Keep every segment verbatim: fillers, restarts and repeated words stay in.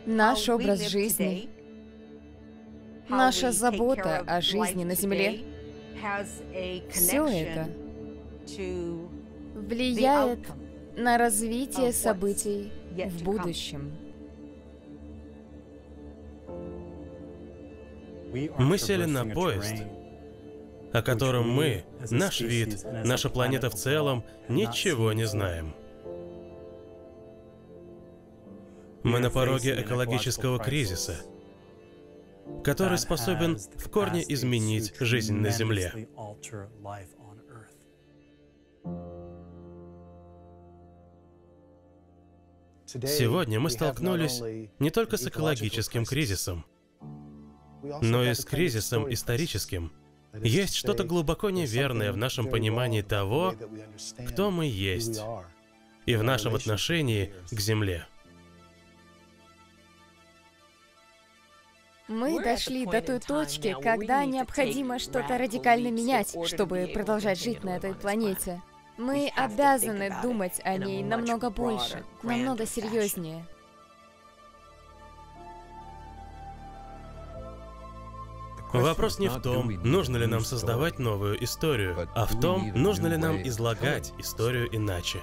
Наш образ жизни, наша забота о жизни на Земле, все это влияет на развитие событий в будущем. Мы сели на поезд, о котором мы, наш вид, наша планета в целом, ничего не знаем. Мы на пороге экологического кризиса, который способен в корне изменить жизнь на Земле. Сегодня мы столкнулись не только с экологическим кризисом, но и с кризисом историческим. Есть что-то глубоко неверное в нашем понимании того, кто мы есть, и в нашем отношении к Земле. Мы дошли до той точки, когда необходимо что-то радикально менять, чтобы продолжать жить на этой планете. Мы обязаны думать о ней намного больше, намного серьезнее. Вопрос не в том, нужно ли нам создавать новую историю, а в том, нужно ли нам излагать историю иначе.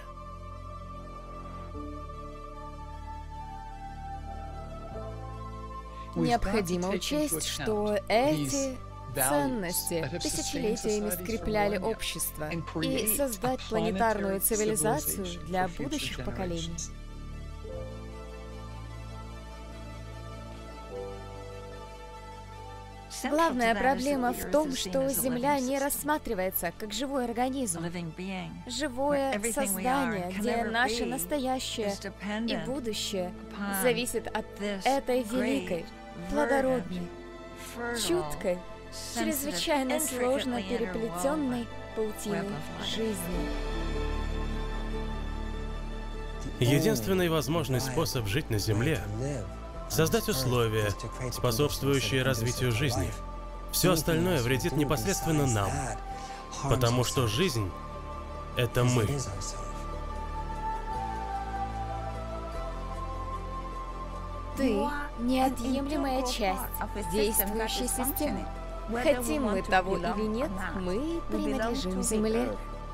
Необходимо учесть, что эти ценности тысячелетиями скрепляли общество, и создать планетарную цивилизацию для будущих поколений. Главная проблема в том, что Земля не рассматривается как живой организм, живое создание, где наше настоящее и будущее зависит от этой великой, плодородной, чуткой, чрезвычайно сложно переплетенной паутины жизни. Единственный возможный способ жить на Земле — создать условия, способствующие развитию жизни. Все остальное вредит непосредственно нам, потому что жизнь — это мы. Ты — неотъемлемая часть действующей системы. Хотим мы того или нет, мы принадлежим Земле.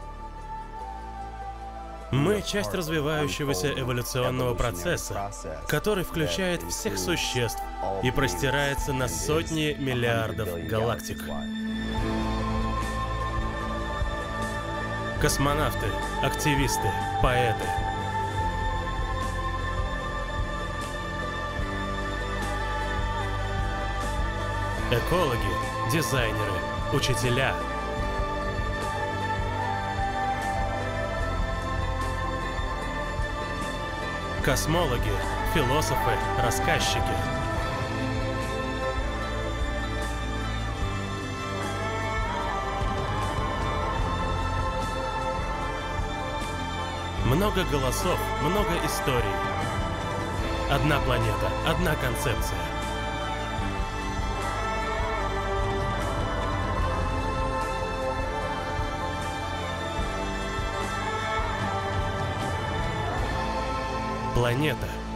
Мы — часть развивающегося эволюционного процесса, который включает всех существ и простирается на сотни миллиардов галактик. Космонавты, активисты, поэты. Экологи, дизайнеры, учителя. Космологи, философы, рассказчики. Много голосов, много историй. Одна планета, одна концепция. Планета